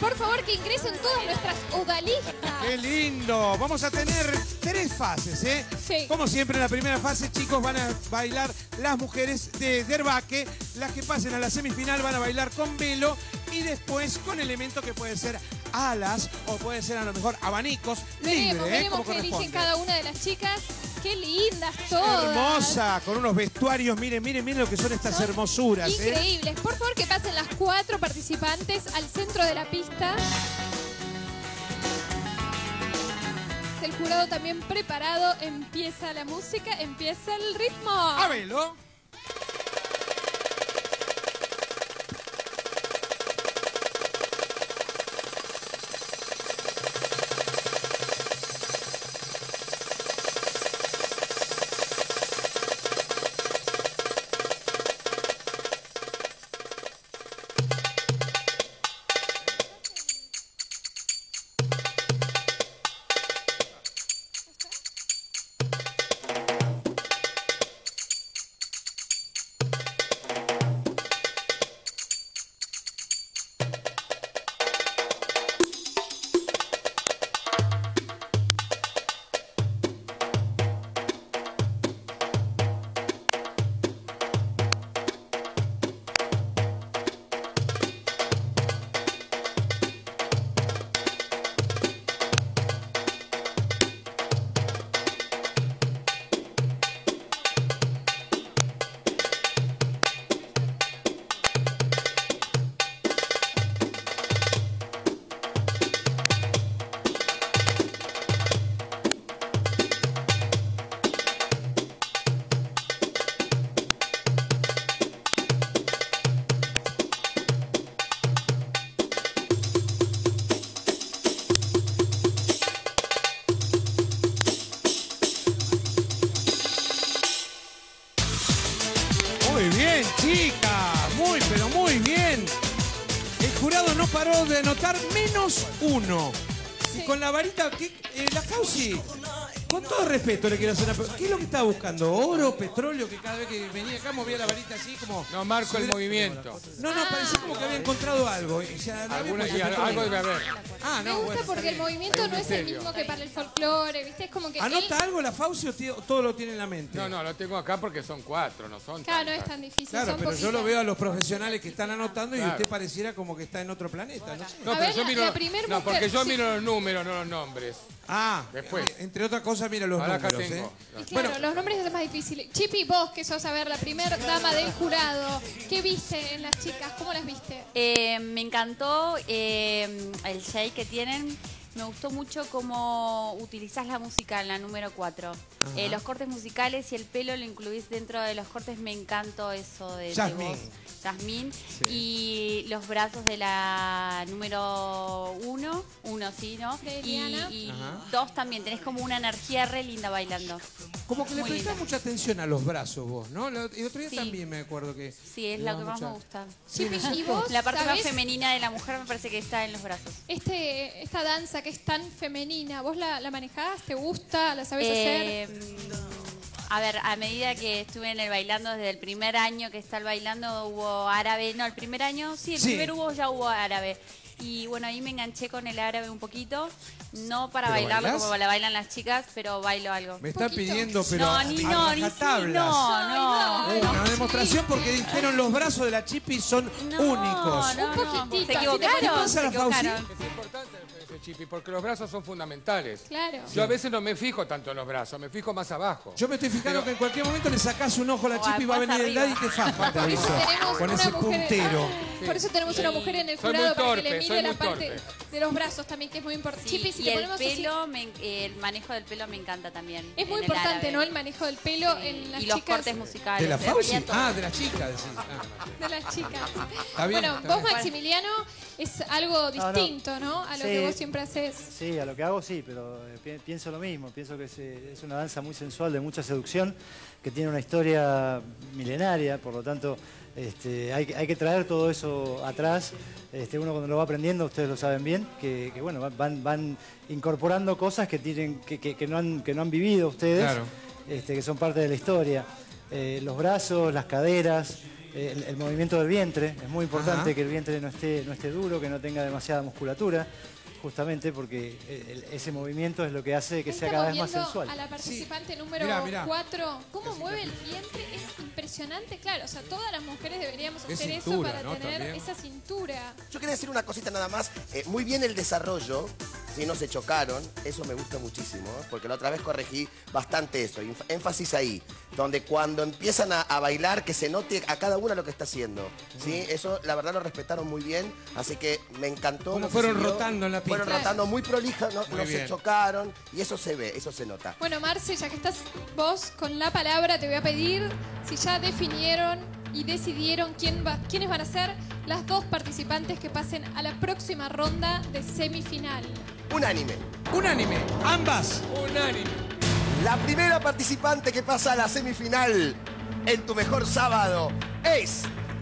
por favor que ingresen todas nuestras odalistas. ¡Qué lindo! Vamos a tener 3 fases, ¿eh? Sí. Como siempre, en la primera fase, chicos, van a bailar las mujeres de Derbaque. Las que pasen a la semifinal van a bailar con velo y después con elementos que pueden ser alas o pueden ser a lo mejor abanicos. Veremos como que eligen corresponde. cada una de las chicas. ¡Qué lindas todas! Hermosa, con unos vestuarios. Miren, miren, miren lo que son estas hermosuras. Increíbles. Por favor que pasen las 4 participantes al centro de la pista. El jurado también preparado. Empieza la música, empieza el ritmo. ¡A velo! Muy bien, chicas. Muy, pero muy bien. El jurado no paró de anotar -1. Sí. Y con la varita, la Fauci, con todo respeto le quiero hacer una pregunta. ¿Qué es lo que estaba buscando? ¿Oro, petróleo? Que cada vez que venía acá movía la varita así como... No marco el movimiento. No, parecía como que había encontrado algo. Y, o sea, Algo petróleo. debe haber. Ah, Me no, gusta bueno, porque está el bien. movimiento Hay un no es el misterio. mismo que para el folclore, ¿viste? Es como que ¿Anota él... algo la Fauci o todo lo tiene en la mente? No, lo tengo acá porque son 4, no son Claro, no es tantas. tan difícil. Claro, son pero yo lo poquitas. veo a los profesionales que están anotando y Claro. usted pareciera como que está en otro planeta, ¿no? No, A pero ver, yo miro, la primer no, mujer, porque yo sí. miro los números, no los nombres. Ah, Después. entre otras cosas, mira los Ahora acá números, tengo. Y claro, Bueno, los nombres es más difícil. Chipi, vos que sos, a ver, la primera dama del jurado, ¿qué viste en las chicas? ¿Cómo las viste? Me encantó el shake que tienen. Me gustó mucho cómo utilizás la música en la número 4. Los cortes musicales y el pelo lo incluís dentro de los cortes. Me encantó eso de Yasmín. vos, Yasmín. Sí. Y los brazos de la número 1, sí, ¿no? De Y Eliana. 2 también. Tenés como una energía re linda bailando. como que le Muy prestás linda. mucha atención a los brazos vos, ¿no? El otro día Sí. también me acuerdo que... Sí, es le lo daba que más mucha- me gusta. Sí, Chipi, ¿no? ¿y vos La parte más sabés femenina de la mujer me parece que está en los brazos. esta danza que es tan femenina? ¿Vos la manejás? ¿Te gusta? ¿La sabés hacer? A ver, a medida que estuve en el bailando, desde el primer año que está el bailando, hubo árabe. No, el primer año, sí, el Sí. primer ya hubo árabe. Y bueno, ahí me enganché con el árabe un poquito. No para ¿Pero bailarlo bailás? como la bailan las chicas, pero bailo algo. Me está Poquito. pidiendo, pero No, ni no, ni sí, rajatablas. no. Una demostración porque dijeron los brazos de la Chipi son únicos. No, Un poquitito, Se así equivocaron, ¿Qué pasa, se la Fauci? equivocaron. Es importante ese chipi porque los brazos son fundamentales. Claro. Yo a veces no me fijo tanto en los brazos, me fijo más abajo. Yo me estoy fijando Pero- que en cualquier momento le sacás un ojo a la O Chipi y va a más venir el arriba. daddy y te fafa, te aviso. Tenemos Con una ese mujer- puntero. Por eso tenemos una mujer en el Soy jurado muy para que torpe, le soy mire la muy parte torpe. de los brazos también, que es muy importante. Sí, Chipi, si y te el ponemos así- pelo, el manejo del pelo me encanta también. es muy en el importante, árabe. ¿no? El manejo del pelo Sí, en las y los chicas. cortes musicales. ¿De la se Fauci? veía todo. Ah, de la chica, decís. Ah. De las chicas. Está bien, Bueno, está vos, bien. Maximiliano, es algo distinto, ¿no? A lo Sí. que vos siempre haces. Sí, a lo que hago sí, pero pienso lo mismo. Pienso que es una danza muy sensual, de mucha seducción, que tiene una historia milenaria, por lo tanto hay que traer todo eso atrás. Uno cuando lo va aprendiendo, ustedes lo saben bien, que bueno, van incorporando cosas que no han vivido ustedes, Claro. que son parte de la historia. Los brazos, las caderas, el movimiento del vientre. Es muy importante Ajá. que el vientre no esté duro, que no tenga demasiada musculatura, justamente porque ese movimiento es lo que hace que sea Estamos cada vez más viendo sensual. a la participante número Mirá. 4. ¿Cómo mueve el vientre? Es impresionante. Claro, o sea, todas las mujeres deberíamos Qué hacer cintura, eso para ¿no? tener También. esa cintura. Yo quería decir una cosita nada más. Muy bien el desarrollo, si no se chocaron, eso me gusta muchísimo, porque la otra vez corregí bastante eso, énfasis ahí, donde cuando empiezan a bailar, que se note a cada una lo que está haciendo, ¿sí? Eso la verdad lo respetaron muy bien, así que me encantó. Cómo lo que fueron se vio. rotando en la pista. Fueron rotando muy prolija, no Muy se bien. chocaron, y eso se ve, eso se nota. Bueno, Marce, ya que estás vos con la palabra, te voy a pedir si ya definieron y decidieron quiénes van a ser las dos participantes que pasen a la próxima ronda de semifinal. Unánime. Unánime, ambas. Unánime. La primera participante que pasa a la semifinal en Tu Mejor Sábado es...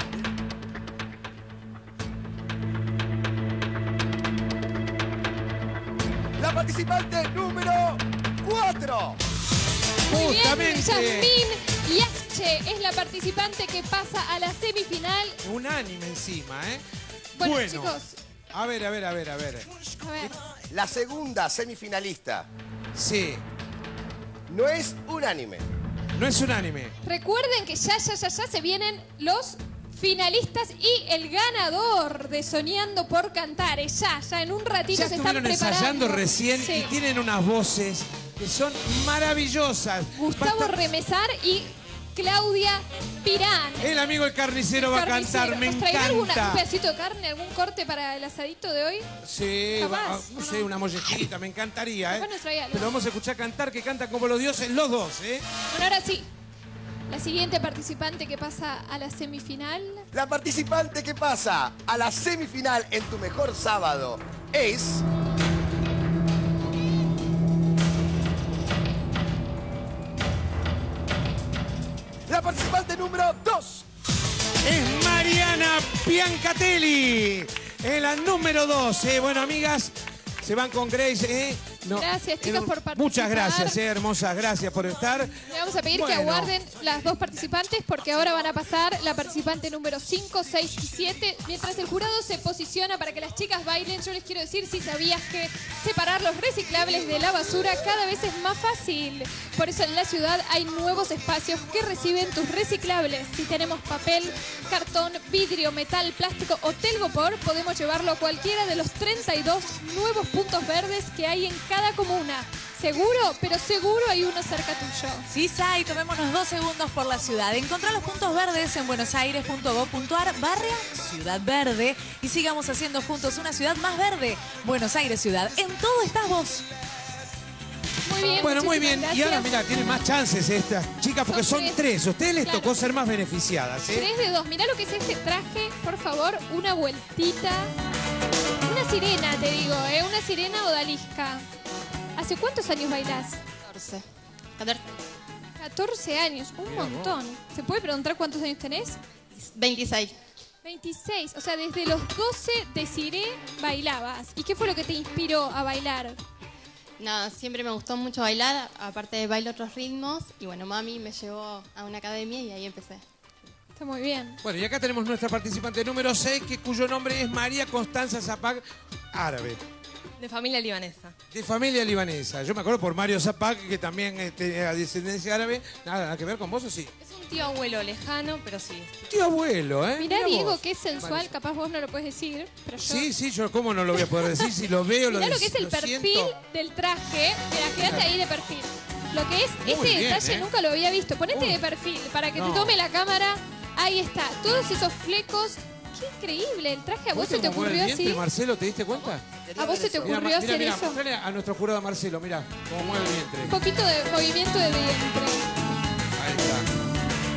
la participante número 4. Muy bien, Justamente. Yasmín Yache es la participante que pasa a la semifinal. Unánime encima, ¿eh? Bueno, chicos, A ver. a ver. La segunda semifinalista Sí, no es unánime. no es unánime. Recuerden que ya se vienen los finalistas y el ganador de Soñando por Cantar. Ya en un ratito Ya se están estuvieron preparando. ensayando recién Sí. y tienen unas voces que son maravillosas. Gustavo Va a estar- Remesar y Claudia Pirán. El amigo el carnicero va a cantar, me ¿Nos traerá un encanta. pedacito de carne, algún corte para el asadito de hoy? Sí, Capaz, no sé, una mollejita, me encantaría, ¿eh? Capaz nos trae algo. Pero vamos a escuchar cantar, que cantan como los dioses los dos, ¿eh? Bueno, ahora sí. La siguiente participante que pasa a la semifinal. La participante que pasa a la semifinal en Tu Mejor Sábado es... la participante número 2. Es Mariana Biancatelli, en la número 2. Bueno, amigas, se van con Grace, ¿eh? Gracias, chicas, por participar. Muchas gracias, hermosas, gracias por estar. Le vamos a pedir que Bueno. aguarden las dos participantes porque ahora van a pasar la participante número 5, 6 y 7. Mientras el jurado se posiciona para que las chicas bailen, yo les quiero decir si sabías que separar los reciclables de la basura cada vez es más fácil. Por eso en la ciudad hay nuevos espacios que reciben tus reciclables. Si tenemos papel, cartón, vidrio, metal, plástico o telgopor, podemos llevarlo a cualquiera de los 32 nuevos puntos verdes que hay en cada comuna. ¿Seguro? Pero seguro hay uno cerca tuyo. Sí, Sai, tomémonos 2 segundos por la ciudad. Encontrá los puntos verdes en buenosaires.gov.ar /Ciudad Verde y sigamos haciendo juntos una ciudad más verde. Buenos Aires Ciudad. En todo estás vos. Muy bien. Bueno, muy bien. muchísimas Y ahora, gracias. mira, tienen más chances estas chicas porque Son son tres. 3. A ustedes les Claro. tocó ser más beneficiadas, ¿eh? 3 de 2. Mirá lo que es este traje, por favor, una vueltita. Una sirena, te digo, ¿eh? Una sirena odalisca. ¿Hace cuántos años bailás? 14. 14 años, un montón. ¿Se puede preguntar cuántos años tenés? 26. 26. O sea, desde los 12 de Ciré bailabas. ¿Y qué fue lo que te inspiró a bailar? Nada, siempre me gustó mucho bailar, aparte de bailo otros ritmos. Y bueno, mami me llevó a una academia y ahí empecé. Está muy bien. Bueno, y acá tenemos nuestra participante número 6, cuyo nombre es María Constanza Zapac, árabe, De familia libanesa. de familia libanesa. Yo me acuerdo por Mario Zapac, que también era descendencia árabe. Nada que ver con vos, ¿o sí? Es un tío abuelo lejano, pero sí. Tío abuelo, ¿eh? Mirá, Diego, vos. que es sensual. María. Capaz vos no lo puedes decir, pero yo... Sí, yo cómo no lo voy a poder decir si lo veo, Mirá lo que es el lo perfil siento. del traje. Mira, quédate ahí de perfil. Lo que es Muy este bien, detalle ¿eh? nunca lo había visto. Ponete Uy. de perfil para que No. te tome la cámara. Ahí está. Todos esos flecos. Qué increíble. El traje a vos se te ¿Cómo mueve el ocurrió vientre, así. Marcelo? ¿Te diste cuenta? ¿A vos se te Mira, ocurrió hacer eso? mostrale a nuestro jurado Marcelo, mira cómo mueve el Un vientre. poquito de movimiento de vientre. Ahí está.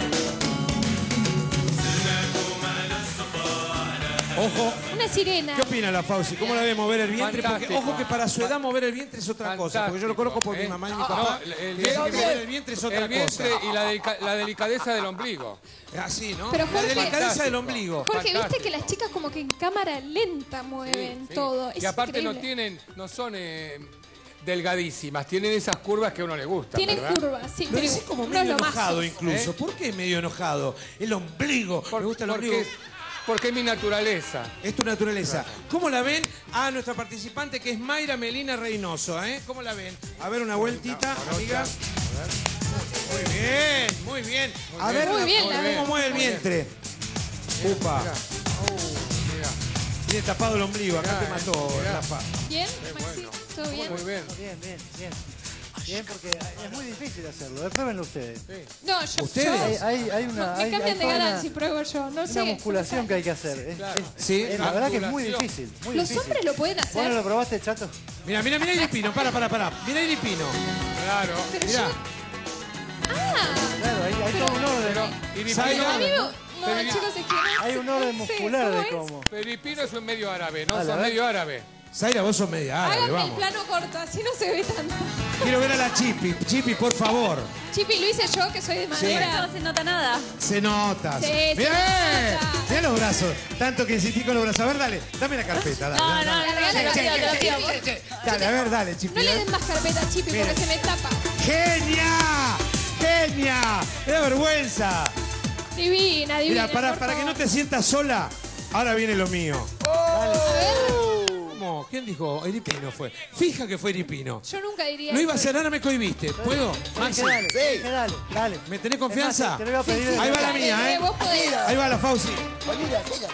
Ojo, Una sirena. ¿qué opina la Fauci? ¿Cómo la ve mover el vientre? Porque Fantástico. ojo que para su edad mover el vientre es otra cosa. Porque yo lo conozco por mi ¿eh? mamá y mi No, papá. el que vientre- dicen que mover el vientre es otra El vientre cosa. y la delicadeza del ombligo. Así, ¿no? Pero, La Jorge- delicadeza del Fantástico. ombligo. Jorge, viste Fantástico. que las chicas como que en cámara lenta mueven Sí, sí. todo. Y Es aparte increíble. no son delgadísimas. Tienen esas curvas que a uno le gusta, Tienen ¿verdad? curvas, sí. Lo decís como unos medio lomazos. enojado incluso. ¿Por qué medio enojado? El ombligo. Me gusta el ombligo. Porque es mi naturaleza. Es tu naturaleza. ¿Cómo la ven a nuestra participante que es Mayra Melina Reynoso? ¿Cómo la ven? A ver, una vueltita, amiga. Muy bien, muy bien. A ver, Muy bien, la cómo mueve el vientre. Upa. Tiene tapado el ombligo. Acá te mató, Rafa. ¿Bien, Maxi? ¿Todo bien? Muy bien. Bien, bien, bien. Bien, porque es muy difícil hacerlo. Pruébenlo ustedes. No, yo... ¿Ustedes? Hay una... Me cambian de toda canal una- si pruebo yo. No sé. Una musculación que hay que hacer. Sí. La verdad que es muy difícil. Muy ¿Los difícil. hombres lo pueden hacer? ¿Vos no lo probaste, Chato? Mira Iripino. Para. Mira Iripino. Claro. Pero Mirá. yo... Ah, Claro, hay todo un orden. Zaira. a mí no, chicos, es que no Hay sé, un orden no sé, muscular de es? cómo. Filipino es un medio árabe, ¿no? Dale, a Sos ver. medio árabe. Zaira, vos sos media árabe, Háganme el vamos. plano corto, así no se ve tanto. Quiero ver a la Chipi. Chipi, por favor. Chipi, lo hice yo, que soy de madera. No se nota nada. Se nota. Sí, se Bien. nota. Mirá los brazos. Tanto que insistí con los brazos. A ver, dale. Dame la carpeta. Dale, dale. Dale, a ver, dale, Chipi. No le den más carpeta a Chipi Mira. porque se me tapa. ¡Genia! ¡Genia! ¡Me da vergüenza! Divina, divina. Mira, para por que no favor. te sientas sola, ahora viene lo mío. A ver, ¿Cómo? ¿Quién dijo? Iripino fue. Fija que fue Iripino. yo nunca diría Lo iba a eso. hacer, ahora me cohibiste. ¿Puedo? Maxi, Dale. ¿me tenés confianza? Te lo voy a pedir. Ahí va la Dale, mía, ¿eh? vos podés. Ahí va la Fauci. Olvida, ella.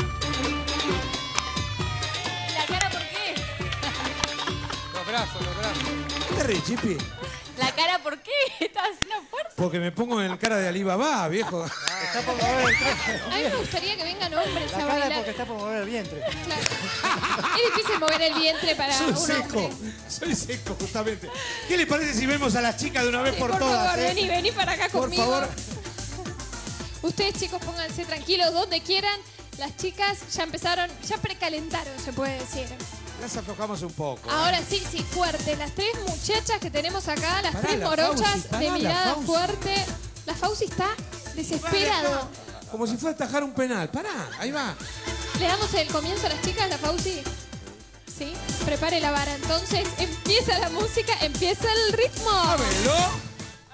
¿La cara por qué? Los brazos. ¿Qué te ríes, Chipi? ¿La cara por qué? ¿Estás haciendo fuerza? Porque me pongo en cara de Alibaba, viejo. Está por mover el traje. A mí me gustaría que vengan hombres La a cara es bailar. porque está por mover el vientre. Claro. Es difícil mover el vientre para Soy un seco. hombre. Soy seco, justamente. ¿Qué les parece si vemos a las chicas de una vez Sí, por por todas? favor, vení para acá Por conmigo. favor. Ustedes, chicos, pónganse tranquilos donde quieran. Las chicas ya empezaron, ya precalentaron, se puede decir. Las aflojamos un poco. Ahora sí, fuerte. Las tres muchachas que tenemos acá, las Pará, tres la morochas Fauci, pará, de la mirada Fauci. fuerte. La Fauci está desesperada. Como si fuera a atajar un penal. Pará, ahí va. ¿Le damos el comienzo a las chicas, la Fauci? Sí, prepare la vara. Entonces, empieza la música, empieza el ritmo. ¡Ábrelo!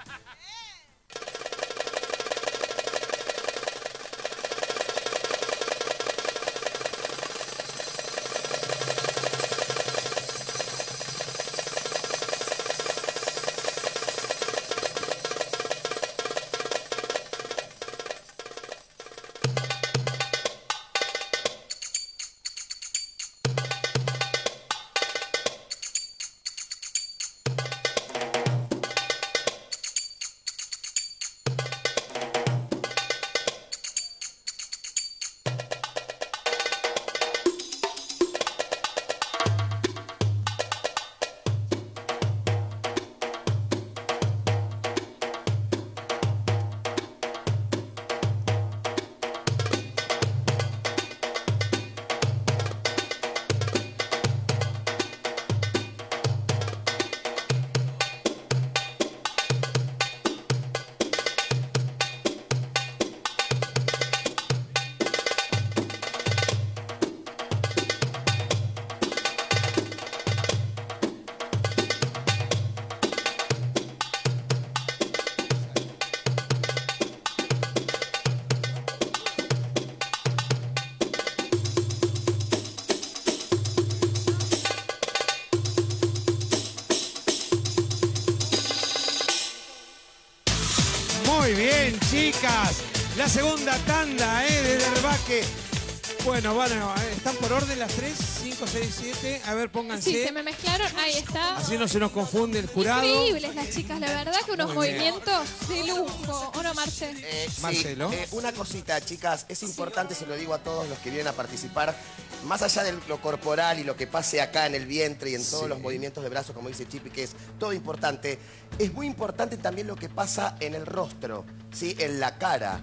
Muy bien, chicas. La segunda tanda, de Derbaque. Bueno, ¿están por orden las 3, 5, 6, 7? A ver, pónganse. Sí, se me mezclaron. Ahí está. Así no se nos confunde el jurado. Increíbles las chicas, la verdad que unos Muy bien. movimientos de lujo. ¿O no, Marce? Sí, Marcelo. Una cosita, chicas, es importante, se lo digo a todos los que vienen a participar, más allá de lo corporal y lo que pase acá en el vientre y en todos los movimientos de brazos, como dice Chipi, que es todo importante, es muy importante también lo que pasa en el rostro, ¿sí? En la cara.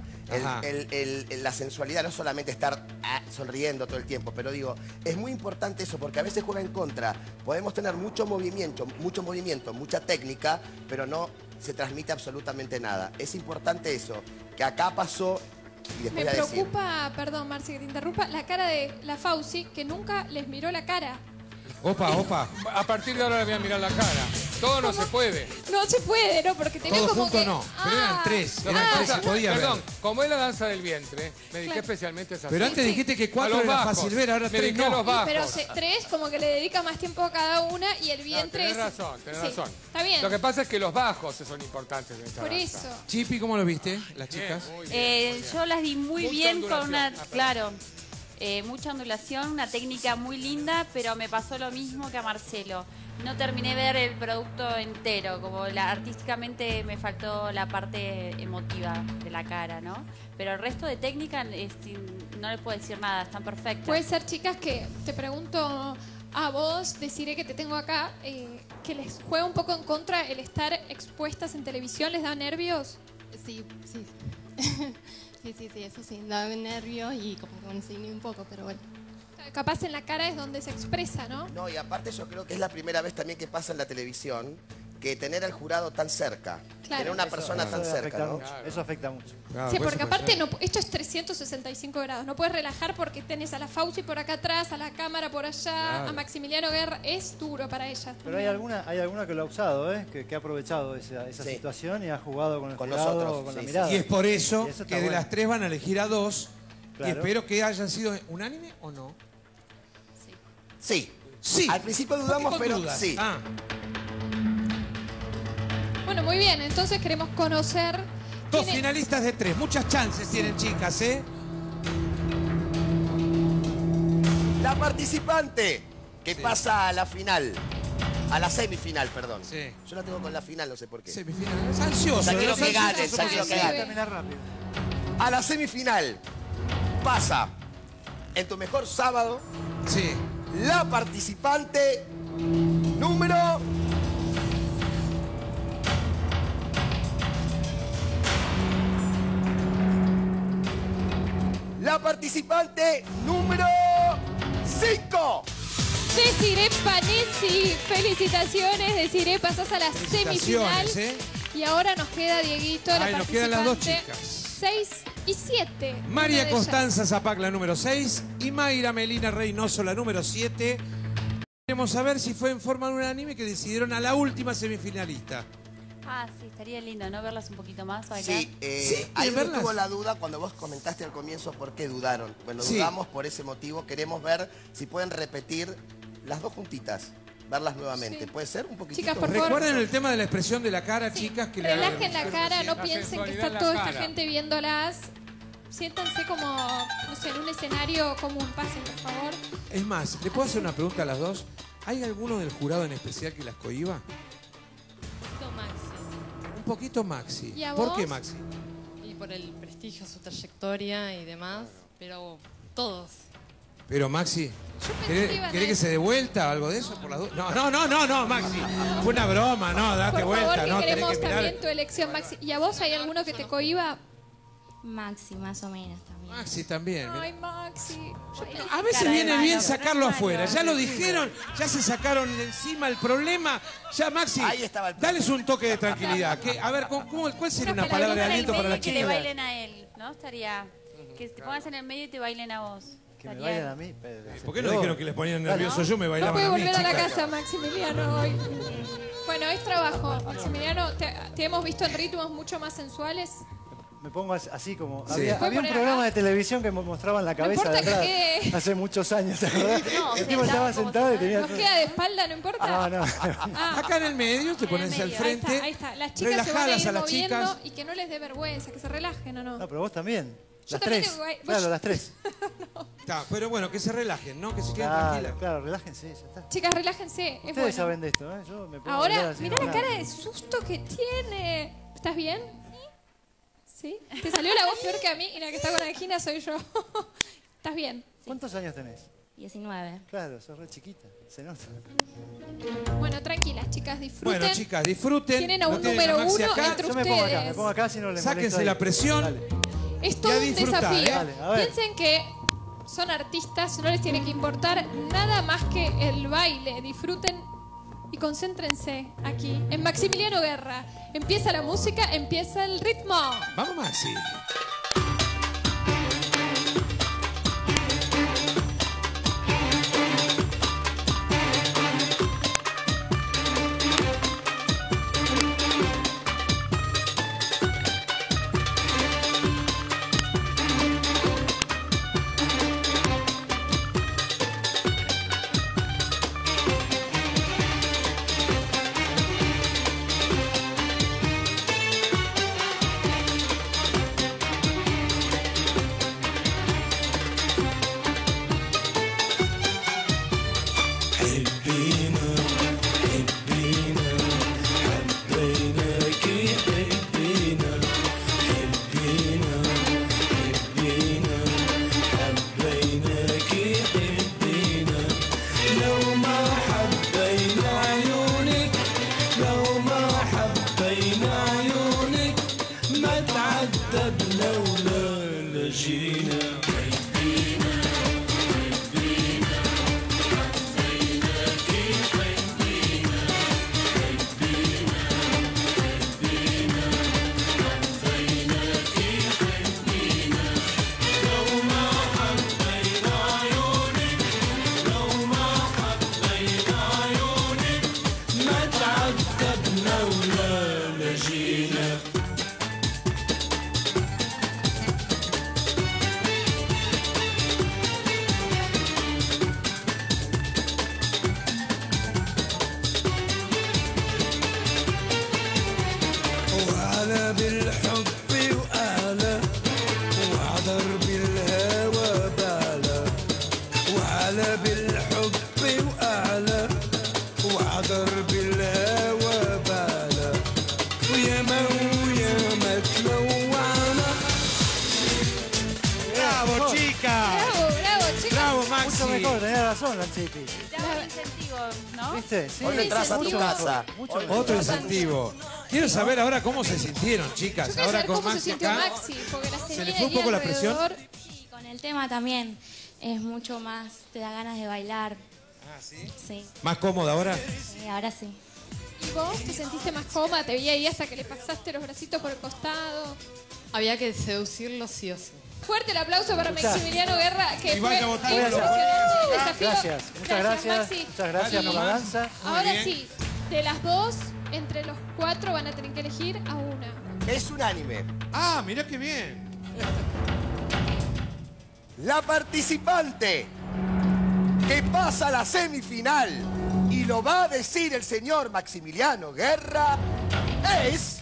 La sensualidad, no solamente estar sonriendo todo el tiempo, pero digo, es muy importante eso porque a veces juega en contra. Podemos tener mucho movimiento, mucha técnica, pero no se transmite absolutamente nada. Es importante eso, que acá pasó y después Me voy a decir. preocupa, perdón, Marce, que te interrumpa, la cara de la Fauci, que nunca les miró la cara. Opa. A partir de ahora le voy a mirar la cara. Todo no se puede. No se puede, ¿no? Porque tenés Todo como junto que... no, pero eran tres. Lo que Eran tres, pasa- se podía Perdón, ver. como es la danza del vientre, me dediqué Claro. especialmente a esa Pero antes dijiste que A 4 los era bajos. fácil ver, ahora Me 3 dediqué a no. los bajos. Pero tres como que le dedica más tiempo a cada una y el vientre Tenés es... razón, tenés Sí, razón. Está bien. Lo que pasa es que los bajos son importantes en esta Por danza. eso. Chipi, ¿cómo lo viste, las chicas? Muy bien. Yo las di muy Mucha bien con ondulación. una, Perdón. claro, mucha ondulación, una técnica muy linda, pero me pasó lo mismo que a Marcelo. No terminé de ver el producto entero, como artísticamente me faltó la parte emotiva de la cara, ¿no? Pero el resto de técnica no le puedo decir nada, están perfectas. Puede ser, chicas, que te pregunto a vos, deciré que te tengo acá, que les juega un poco en contra el estar expuestas en televisión, ¿les da nervios? Sí. sí, eso sí, da nervios y como que bueno, sí, un poco, pero bueno. Capaz en la cara es donde se expresa, ¿no? No, y aparte yo creo que es la primera vez también que pasa en la televisión que tener al jurado tan cerca. Claro. Tener una persona tan cerca, afecta ¿no? mucho, eso afecta mucho. Claro, Sí, por porque eso puede aparte ser. esto es 365 grados. No puedes relajar porque tenés a la Fauci por acá atrás, a la cámara por allá, Claro. a Maximiliano Guerra. Es duro para ellas. Pero hay alguna que lo ha usado, que ha aprovechado esa Sí. situación y ha jugado con el Con jurado, nosotros, con la sí, mirada. Y es por eso Y eso está que de bueno. las 3 van a elegir a 2. Y Claro. espero que hayan sido unánime o no. Sí. Sí. Al principio ¿Por qué dudamos, con pero dudas? sí. Ah, Bueno, muy bien. Entonces queremos conocer... 2 quién es- finalistas de 3. Muchas chances tienen, chicas, ¿eh? La participante que pasa a la final. A la semifinal, perdón. Sí. Yo la tengo con la final, no sé por qué. Semifinal. Es ansioso. Ya quiero es que ansioso gane, ya porque quiero que sí. gane. Terminar rápido. A la semifinal pasa en tu mejor sábado Sí. la participante número... La participante número 5. Desiree Panesi. Felicitaciones, Desiree. Pasás a la semifinal. Felicitaciones, ¿eh? Y ahora nos queda Dieguito, la Ay, nos quedan las dos participante chicas. 6 y 7. María Constanza Zapac, la número 6. Y Mayra Melina Reynoso, la número 7. Queremos saber si fue en forma unánime que decidieron a la última semifinalista. Ah, sí, estaría lindo, ¿no? Verlas un poquito más acá. Sí, Sí, ahí ¿quieren me verlas? tuvo la duda cuando vos comentaste al comienzo por qué dudaron. Bueno, Sí. dudamos por ese motivo. Queremos ver si pueden repetir las dos juntitas. Verlas nuevamente. Sí. ¿Puede ser un poquitito? Chicas, por favor. Recuerden el tema de la expresión de la cara, chicas, que Relajen la cara, no La piensen que sensualidad está en la toda esta cara. gente viéndolas. Siéntanse como, no sé, en un escenario común. Pasen, por favor. Es más, ¿le puedo hacer una pregunta a las dos? ¿Hay alguno del jurado en especial que las cohiba? Un poquito Maxi. ¿Y a ¿Por vos? qué Maxi? Y por el prestigio, su trayectoria y demás, pero todos. Pero Maxi, pensé que iban a ¿querés que decir- se dé vuelta o algo de eso? Por las dudas? No, Maxi. Fue una broma, no, date Por vuelta, favor, que no, tenés queremos que mirar. también tu elección, Maxi. ¿Y a vos hay alguno que te cohiba? Maxi, más o menos también. Maxi también. Ay, Maxi. A veces Cara de viene malo, bien no sacarlo es afuera. malo. Ya lo dijeron, ya se sacaron de encima el problema. Ya, Maxi, Ahí estaba el problema. dales un toque de tranquilidad. A ver, ¿cuál sería una palabra de aliento para la Que le chica? bailen a él, ¿no? Estaría... Que te pongas en el medio y te bailen a vos. Que me Estaría- bailen a mí. ¿Por qué no dijeron que les ponían nervioso yo? Me No bailaban puede a mí, volver a la chicas. casa, Maximiliano, hoy. Bueno, es trabajo. Maximiliano, te hemos visto en ritmos mucho más sensuales. Me pongo así como... Sí. Había ¿Puede un poner programa acá? de televisión que mostraban la cabeza importa de que atrás. quede- Hace muchos años, ¿te acordás? No, El tipo sentado estaba como sentado y si tenía... ¿Nos queda de espalda, no importa? Ah, no. Ah, Acá en el medio, te pones al medio. ahí frente. está, ahí está. Las chicas se van a relajadas ir a las moviendo chicas. y que no les dé vergüenza, que se relajen, ¿o no? No, pero vos también. Yo Las también tres. tengo que- Claro, vos- las tres. Está, pero bueno, que se relajen, ¿no? Que se queden Claro, tranquilas. claro, relájense, ya está. Chicas, relájense. Es Ustedes bueno. saben de esto, ¿eh? Yo me pongo a Ahora, bailar así, mira no, la nada. cara de susto que tiene. ¿Estás bien? ¿Sí? Te salió la voz peor que a mí y la que está con angina soy yo. ¿Estás bien? ¿Cuántos años tenés? 19. Claro, sos re chiquita, se nota. Bueno, tranquilas, chicas, disfruten. Bueno, chicas, disfruten. Tienen a Lo un tienen número Maxi uno acá. entre Yo me pongo acá, ustedes. me pongo acá si no les molesto Sáquense ahí. la presión. Dale. Es Y a todo un disfrutar, desafío. ¿eh? Dale, a ver. Piensen que son artistas, no les tiene que importar nada más que el baile. Disfruten y concéntrense aquí, en Maximiliano Guerra. Empieza la música, empieza el ritmo. Vamos, Maxi. cancha difícil. Te da un incentivo, ¿no? ¿Viste? Sí. Hoy no entras a tu Mucho casa. mejor, mucho Hoy mejor. Otro incentivo. Quiero saber ahora cómo se sintieron, Yo chicas. quiero Ahora saber con cómo se Maxi sintió acá. Maxi, porque las tenía le fue un ahí poco la presión? alrededor. Y con el tema también es mucho más, te da ganas de bailar. Ah, ¿sí? Sí, ¿Más cómoda ahora? ahora sí. ¿Y vos te sentiste más cómoda? Te vi ahí hasta que le pasaste los bracitos por el costado. Había que seducirlo sí o sí. Fuerte el aplauso para Escuchá. Maximiliano Guerra, que Y fue vaya a votar. impresionante el desafío. Gracias, muchas gracias. Maxi. Muchas gracias por la Y danza. ahora bien. sí, de las dos, entre los cuatro van a tener que elegir a una. Es unánime. Ah, mirá qué bien. La participante que pasa a la semifinal y lo va a decir el señor Maximiliano Guerra es...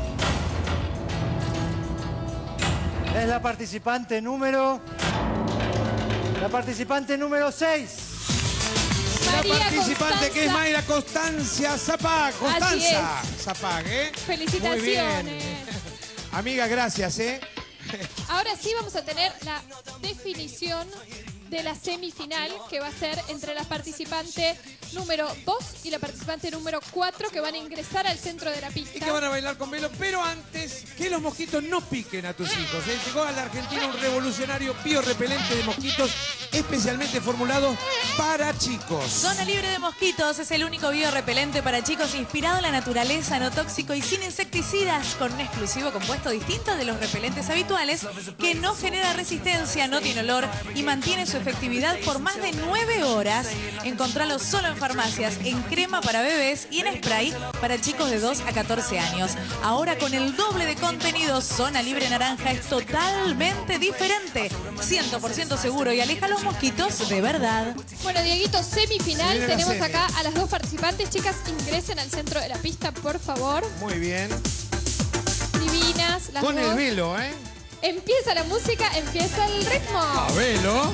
Es la participante número... La participante número 6. La María participante que es Constanza. Mayra Constancia Zapag. Constanza Zapag, ¿eh? Felicitaciones. Muy bien. Amiga, gracias, ¿eh? Ahora sí vamos a tener la definición de la semifinal, que va a ser entre la participante número 2 y la participante número 4, que van a ingresar al centro de la Y pista. que van a bailar con velo, pero antes que los mosquitos no piquen a tus hijos. ¿Eh? Llegó a la Argentina un revolucionario biorrepelente de mosquitos especialmente formulado para chicos. Zona Libre de Mosquitos es el único biorrepelente para chicos inspirado en la naturaleza, no tóxico y sin insecticidas, con un exclusivo compuesto distinto de los repelentes habituales que no genera resistencia, no tiene olor y mantiene su efectividad por más de 9 horas. Encontralo solo en farmacias, en crema para bebés y en spray para chicos de 2 a 14 años. Ahora con el doble de contenido, Zona Libre Naranja es totalmente diferente, 100% seguro y aleja a los mosquitos de verdad. Bueno, Dieguito, semifinal. Se viene la Tenemos semi. acá a las dos participantes. Chicas, ingresen al centro de la pista, por favor. Muy bien. Divinas, las Con dos. el velo, ¿eh? Empieza la música, empieza el ritmo. A velo.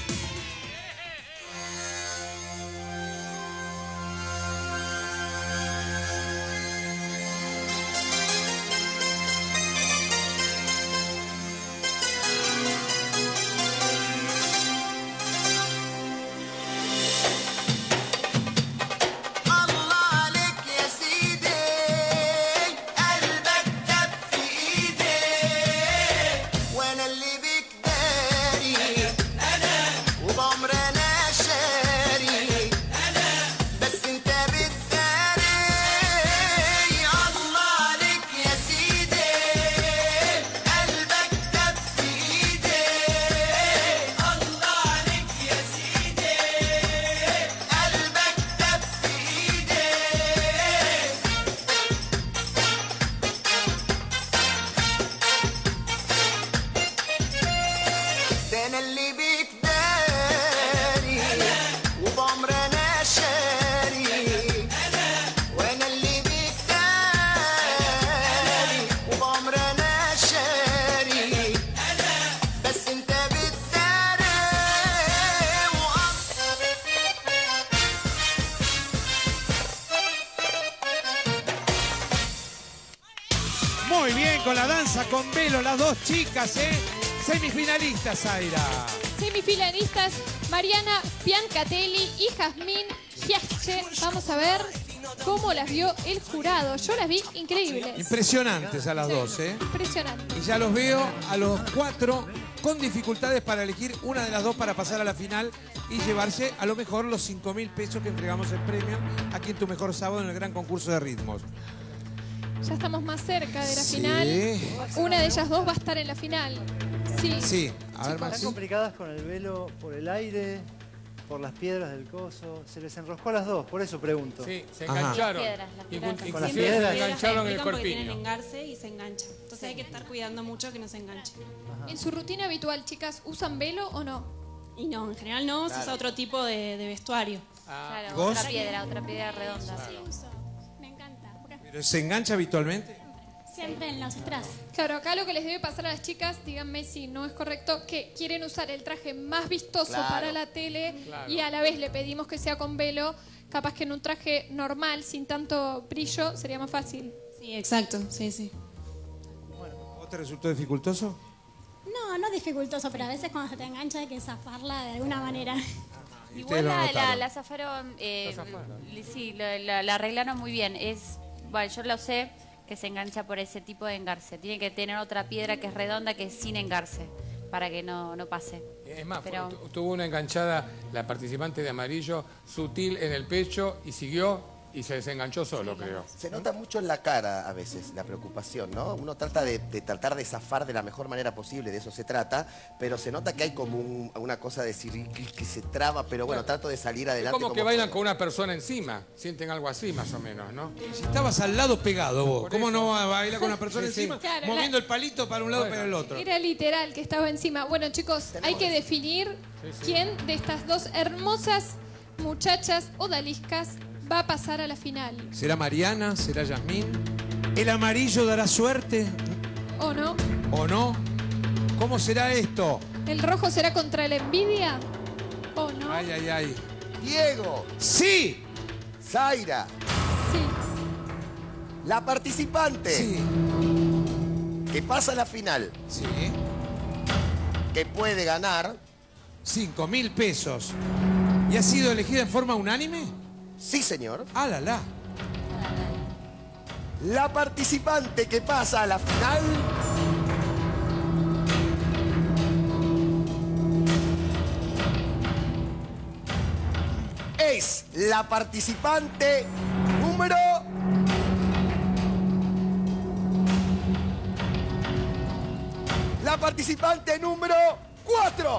الله عليك يا سيدي قلبك دب في ايدي وانا اللي بيك داري وبعمر انا شاري بس انت بتداري الله عليك يا سيدي قلبك دب في ايدي الله عليك يا سيدي قلبك دب في ايدي ده انا اللي بيك داري وبعمر انا شاري وانا اللي بيك داري وبعمر انا شاري بس انت بتداري Muy bien, con la danza con velo, las dos chicas, ¿eh? Semifinalistas, Zaira. Semifinalistas, Mariana Piancatelli y Jazmín Giasche. Vamos a ver cómo las vio el jurado. Yo las vi increíbles. Impresionantes a las dos, ¿eh? Impresionante. Y ya los veo a los cuatro con dificultades para elegir una de las dos para pasar a la final y llevarse a lo mejor los 5.000 pesos que entregamos en premio aquí en Tu Mejor Sábado en el gran concurso de ritmos. Ya estamos más cerca de la Sí. final. Una de ellas dos va a estar en la final. Sí. Sí, a ver, Están Maxi. complicadas con el velo por el aire, por las piedras del coso. Se les enroscó a las dos, por eso pregunto. Sí, se Ajá. engancharon. Las piedras. Con las Inclusive piedras. se engancharon en el porque tienen corpiño. engarce y se enganchan. Entonces hay que estar cuidando mucho que no se enganche. En su rutina habitual, chicas, ¿usan velo o no? Y no, en general no, se usa otro tipo de vestuario. Claro, ¿Vos? otra piedra redonda. Sí, uso. Me encanta. porque ¿Pero se engancha habitualmente? Siempre en los strass. Claro, acá lo que les debe pasar a las chicas, díganme si no es correcto, que quieren usar el traje más vistoso Claro. para la tele Claro. y a la vez le pedimos que sea con velo. Capaz que en un traje normal, sin tanto brillo, sería más fácil. Sí, exacto, sí, sí. ¿Vos te resultó dificultoso? No, no dificultoso, pero a veces cuando se te engancha hay que zafarla de alguna manera. ¿Y Igual la zafaron, sí, la arreglaron muy bien. Bueno, yo lo sé que se engancha por ese tipo de engarce. Tiene que tener otra piedra que es redonda, que es sin engarce, para que no pase. Es más, tuvo una enganchada la participante de amarillo sutil en el pecho y siguió y se desenganchó solo, creo. Se nota mucho en la cara a veces la preocupación, ¿no? Uno trata de tratar de zafar de la mejor manera posible, de eso se trata, pero se nota que hay como una cosa de decir que se traba, pero bueno, trato de salir adelante. Es como que bailan con una persona encima, sienten algo así más o menos, ¿no? Si estabas al lado pegado vos, ¿cómo no vas a bailar con una persona encima? Claro, moviendo el palito para un lado para el otro. Era literal que estaba encima. Bueno, chicos, hay que definir quién de estas dos hermosas muchachas odaliscas va a pasar a la final. ¿Será Mariana? ¿Será Yasmín? ¿El amarillo dará suerte? ¿O no? ¿O no? ¿Cómo será esto? ¿El rojo será contra la envidia? ¿O no? Ay, ay, ay. Diego. ¡Sí! Zaira. Sí. La participante. Que pasa a la final. Sí. Que puede ganar 5.000 pesos. ¿Y ha sido elegida en forma unánime? Sí, señor. ¡Ah, la, la! La participante que pasa a la final es la participante número... La participante número 4.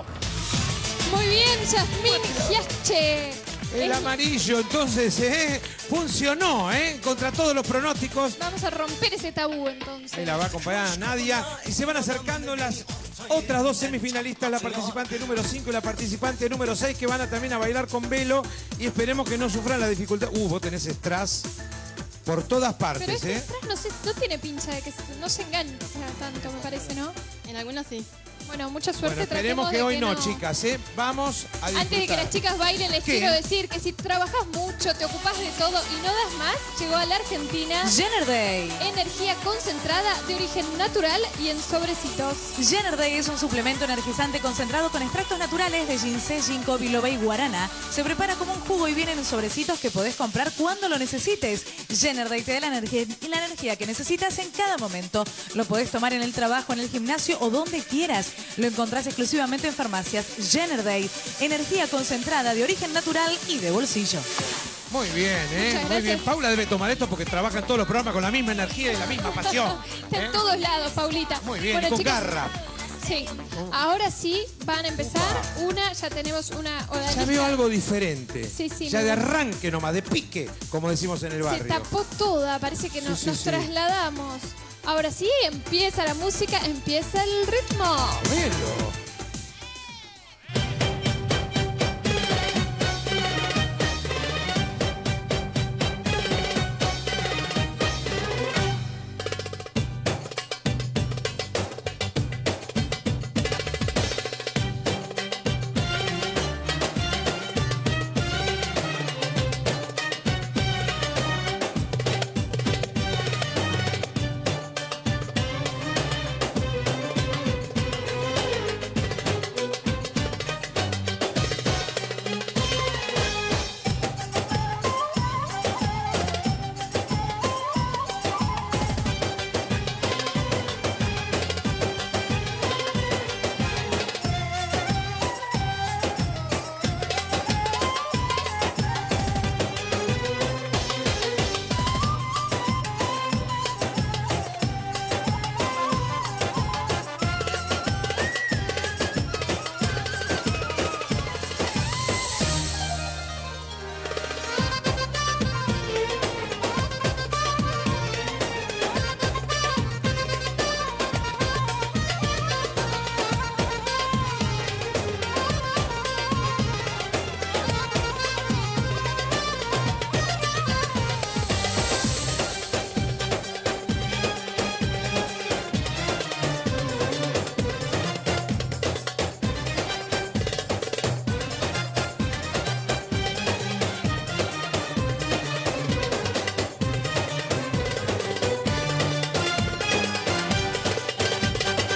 Muy bien, Yasmín Giache. El amarillo, entonces, funcionó, contra todos los pronósticos. Vamos a romper ese tabú, entonces. Ahí la va a acompañar Nadia. Y se van acercando las otras dos semifinalistas, la participante número 5 y la participante número 6, que van a también a bailar con velo. Y esperemos que no sufran la dificultad. Vos tenés strass por todas partes, Pero este strass no tiene pincha de que no se engancha tanto, me parece, ¿no? En algunos sí. Bueno, mucha suerte. Bueno, esperemos que hoy no, chicas, Vamos a disfrutar. Antes de que las chicas bailen, les quiero decir que si trabajas mucho, te ocupas de todo y no das más, llegó a la Argentina Jenner Day. Energía concentrada de origen natural y en sobrecitos. Jenner Day es un suplemento energizante concentrado con extractos naturales de ginseng, ginkgo biloba y guarana. Se prepara como un jugo y viene en sobrecitos que podés comprar cuando lo necesites. Jenner Day te da la energía que necesitas en cada momento. Lo podés tomar en el trabajo, en el gimnasio o donde quieras. Lo encontrás exclusivamente en farmacias. Jenner Day, energía concentrada de origen natural y de bolsillo. Muy bien, muy bien. Paula debe tomar esto porque trabaja en todos los programas con la misma energía y la misma pasión. Está en todos lados, Paulita. Muy bien, bueno, y con chicos, garra. Sí. Ahora sí van a empezar ya tenemos una odalisca. Ya veo algo diferente. Sí, sí. Ya de arranque nomás, de pique, como decimos en el barrio. Se tapó toda, parece que nos trasladamos. Ahora sí, empieza la música, empieza el ritmo. Velo.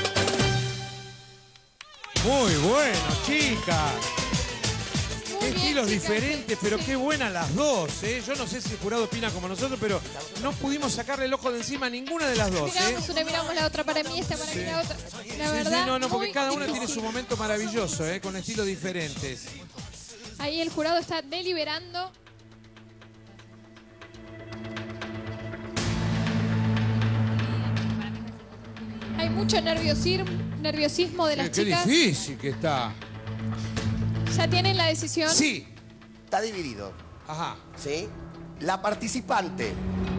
Muy bueno, chicas. Muy bien. estilos chicas, diferentes, pero qué buenas las dos, ¿eh? Yo no sé si el jurado opina como nosotros, pero no pudimos sacarle el ojo de encima a ninguna de las dos, ¿eh? Miramos una, miramos la otra. Para mí esta, para mí la otra. La Sí, verdad, no, porque muy cada una difícil. tiene su momento maravilloso, ¿eh? Con estilos diferentes. Ahí el jurado está deliberando. Hay mucho nerviosismo de las Qué chicas. difícil que está. ¿Ya tienen la decisión? Sí. Está dividido. Ajá. ¿Sí? La participante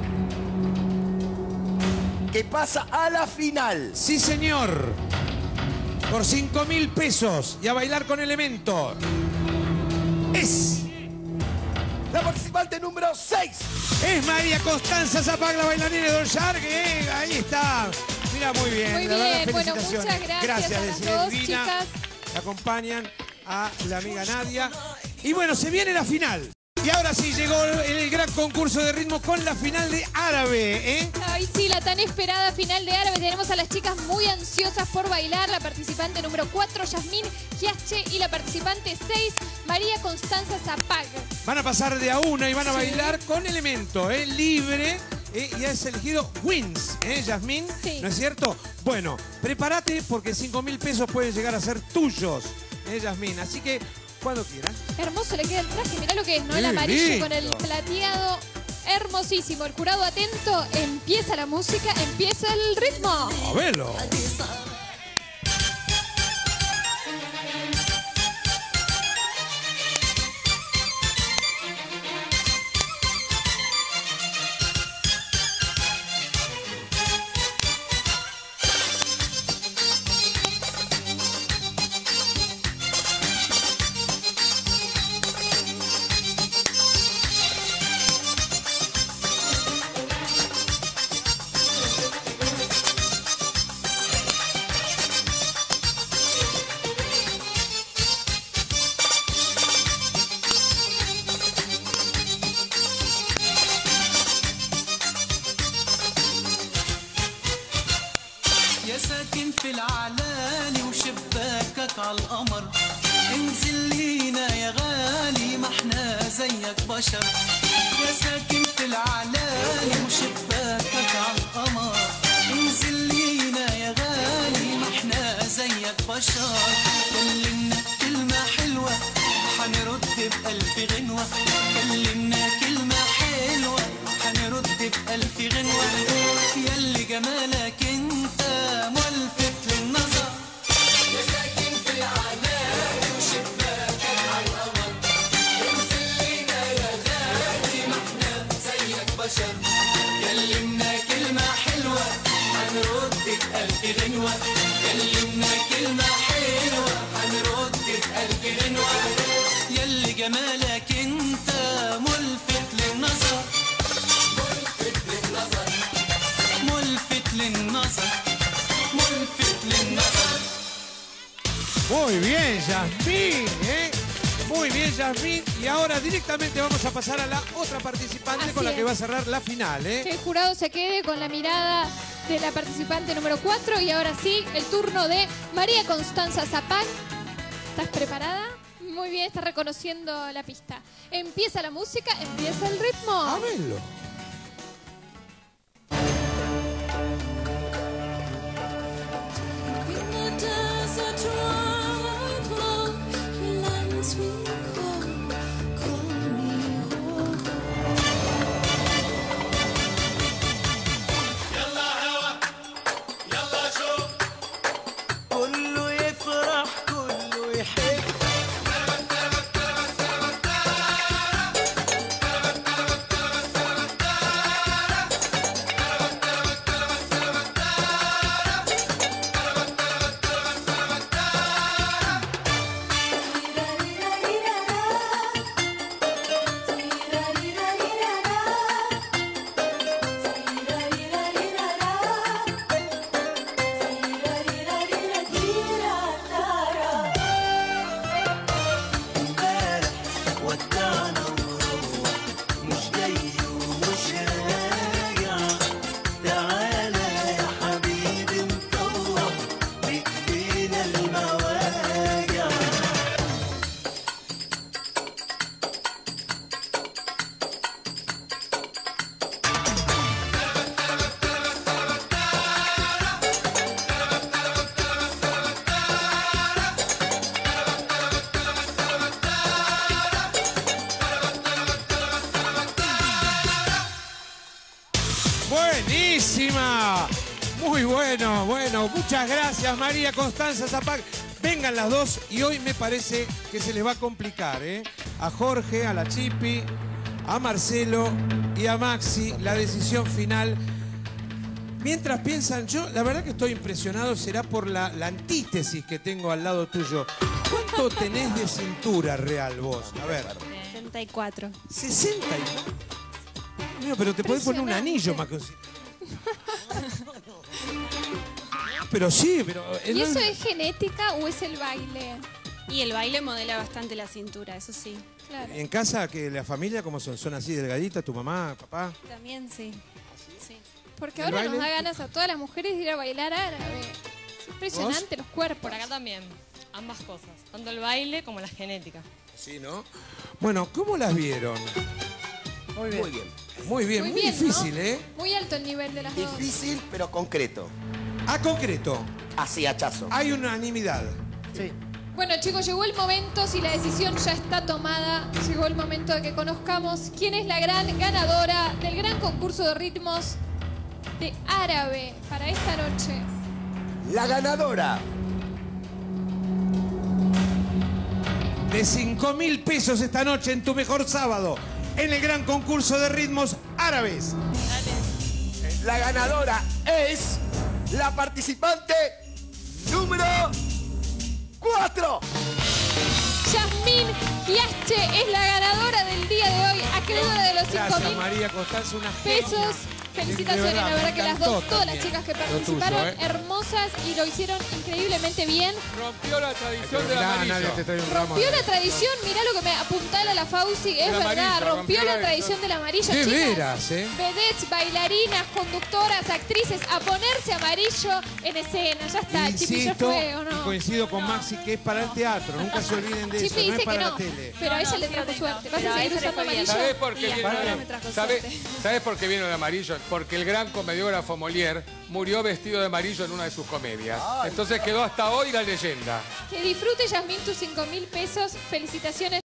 que pasa a la final. Sí, señor. Por 5.000 pesos y a bailar con Elemento. Es la participante número 6. Es María Constanza Zapag, la bailarina de Don Shark. Ahí está. Mira, muy bien. Muy la verdad, bien. Bueno, felicitaciones. muchas gracias a las decía dos Elvina. chicas. Acompañan a la amiga Nadia. Y bueno, se viene la final. Y ahora sí llegó el gran concurso de ritmo con la final de árabe, ¿eh? Ay, sí, la tan esperada final de árabe. Tenemos a las chicas muy ansiosas por bailar. La participante número 4, Yasmín Giache, y la participante 6, María Constanza Zapag. Van a pasar de a una y van a bailar con Elemento, ¿eh? Libre. Y has elegido Wins, ¿eh, Yasmín? Sí. ¿No es cierto? Bueno, prepárate porque 5.000 pesos pueden llegar a ser tuyos, Yasmín. Así que, cuando quieras. Hermoso le queda el traje. Mirá lo que es, ¿no? El Qué amarillo lindo. con el plateado. Hermosísimo. El jurado atento. Empieza la música, empieza el ritmo. A verlo. يا ساكن في العلالي وشباكك عالقمر انزل لينا يا غالي ما احنا زيك بشر يا ساكن في العلالي وشباكك عالقمر انزل لينا يا غالي ما احنا زيك بشر كلمنا كلمة حلوة حنرد بألف غنوة كلمنا كلمة حلوة حنرد بألف غنوة ياللي جمالك انت ملفت للنظر يا ساكن في العلالي وشباكك عالقمر انزل لينا يا غالي ما احنا زيك بشر كلمنا كلمة حلوة هنرد بألف غنوة كلمنا كلمة حلوة هنرد بألف غنوة ياللي جمالك انت ملفت للنظر ملفت للنظر ملفت للنظر ملفت للنظر. Muy bien, Yasmín, ¿eh? Muy bien, Yasmín. Y ahora directamente vamos a pasar a la otra participante Así con la que es. va a cerrar la final, ¿eh? Que el jurado se quede con la mirada de la participante número 4. Y ahora sí, el turno de María Constanza Zapag. ¿Estás preparada? Muy bien, estás reconociendo la pista. Empieza la música, empieza el ritmo. A verlo. كله يفرح كله يحب Buenísima. Muy bueno, bueno. Muchas gracias, María Constanza Zapac. Vengan las dos y hoy me parece que se les va a complicar, ¿eh? A Jorge, a la Chipi, a Marcelo y a Maxi la decisión final. Mientras piensan, yo la verdad que estoy impresionado, será por la antítesis que tengo al lado tuyo. ¿Cuánto tenés de cintura real vos? A ver. 64. 60. Mira, pero te podés poner un anillo más que un... Pero sí, pero... ¿Y eso es genética o es el baile? Y el baile modela bastante la cintura, eso sí. Claro. ¿En casa, que la familia cómo son? ¿Son así delgaditas? ¿Tu mamá, papá? También sí. Porque ¿El ahora baile? nos da ganas a todas las mujeres de ir a bailar árabe. Es impresionante los cuerpos. Por acá también, ambas cosas. Tanto el baile como la genética. Sí, ¿no? Bueno, ¿cómo las vieron? Muy bien. Muy bien. Muy bien, muy bien, difícil, ¿no? ¿eh? Muy alto el nivel de las dos. Difícil, pero concreto. A concreto. Así, hachazo. Hay unanimidad. Sí. Bueno, chicos, llegó el momento, si la decisión ya está tomada, llegó el momento de que conozcamos quién es la gran ganadora del gran concurso de ritmos de árabe para esta noche. La ganadora De 5.000 pesos esta noche en tu mejor sábado, en el gran concurso de ritmos árabes. La ganadora es la participante número 4. Yasmín Yache es la ganadora del día de hoy, acreedora de los Gracias, 5.000 María Constanza, una pesos. genia. Felicitaciones, De la verdad me que las encantó dos, todas las también chicas que lo tuyo, participaron, hermosas y lo hicieron increíblemente bien. Rompió la tradición del Mirá, amarillo. nadie te trae un ramo. Rompió la tradición, mirá lo que me apuntala la Fauci, es El verdad, amarillo, rompió la tradición del amarillo, De chicas. veras, ¿eh? Vedettes, bailarinas, conductoras, actrices, a ponerse amarillo en escena. Ya está, Chipi, ya Insisto, fue, ¿o y no? coincido con Maxi, que es para el teatro. Nunca se olviden de eso, Chipi no es dice que para no, la tele. pero a ella No, le sí, trajo sí, suerte. no. ¿Vas Pero a a seguir ella le usando fue bien. amarillo? ¿Sabés por qué Y vino ahora de me trajo ¿Sabés, suerte. ¿Sabés por qué vino de amarillo? Porque el gran comediógrafo Molière murió vestido de amarillo en una de sus comedias. Entonces quedó hasta hoy la leyenda. Que disfrute, Yasmín, tus 5.000 pesos. Felicitaciones.